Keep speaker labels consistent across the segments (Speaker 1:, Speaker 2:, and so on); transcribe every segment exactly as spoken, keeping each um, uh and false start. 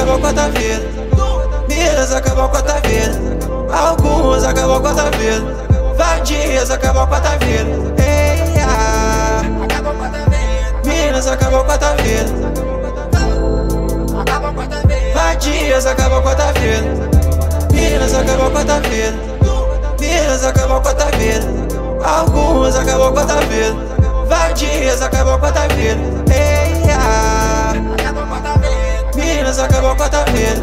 Speaker 1: acabou com a tua vida. Minas acabou com a tua vida. Alguns acabou com a tua vida. Vadias acabou com a tua vida. Ei, ah. Minas acabou com a tua vida. Vadias acabou com a tua vida. Minas acabou com a tua vida. Minas acabou com a tua vida. Alguns acabou com a tua vida. Vadias acabou com a tua vida. Ei, ah. Minas acabou com a tua vida.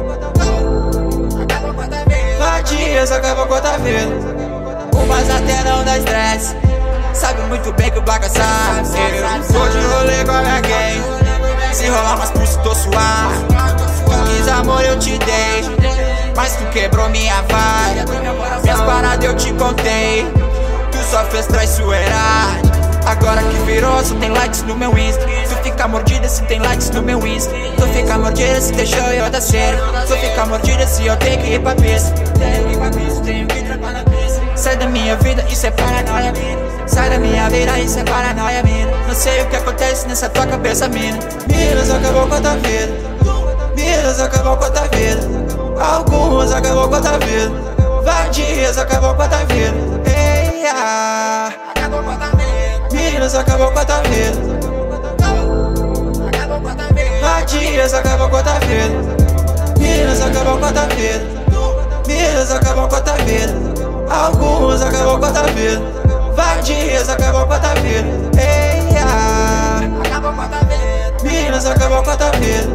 Speaker 1: Vadias acabou com a tua vida.
Speaker 2: Umas até não dá estresse, sabe muito bem que o bagaçar. Eu tô de rolê com a minha gang. Se rolar umas pulso, tô suave. Tu quis amor, eu te dei, mas tu quebrou minha vibe. Minhas paradas eu te contei, tu só fez traiçoeiragem. Agora que virou, só tem likes no meu Insta. Tu fica mordida se tem likes no meu Insta. Tu fica mordida se deixou eu dar sério. Tu fica mordida se eu tenho que ir pra pista. Tenho que ir pra pista, tenho que trepar na pista. Sai da minha vida, isso é paranoia, mina. Sai da minha vida, isso é paranoia, mina. Não sei o que acontece nessa tua cabeça, mina.
Speaker 1: Minas acabou com a tua vida. Minas acabou com a tua vida. Alguns acabou com a tua vida. Vadias acabou com a tua vida. Ei, ah. Minas acabou com a tua vida. Vadias acabou com a tua vida. Minas acabou com a tua vida. Minas acabou com a tua vida. Alguns acabou com a tua vida. Vadias acabou com a tua vida. Ei, ah. Minas acabou com a tua vida.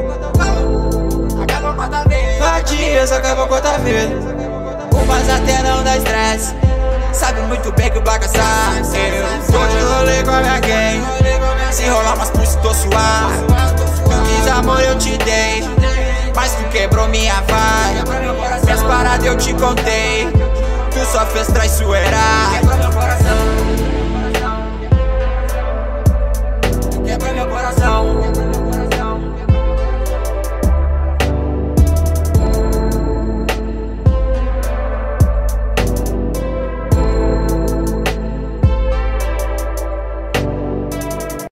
Speaker 1: Vadias acabou com a tua vida.
Speaker 2: Umas até não dá estresse, sabe muito bem que o bagaçar. Eu tô de rolê com a minha gang. Se rolar umas pulso, tô suave. Tu quis amor, eu te dei, mas tu quebrou minha vibe. Minhas paradas eu te contei, tu só fez traiçoeiragem.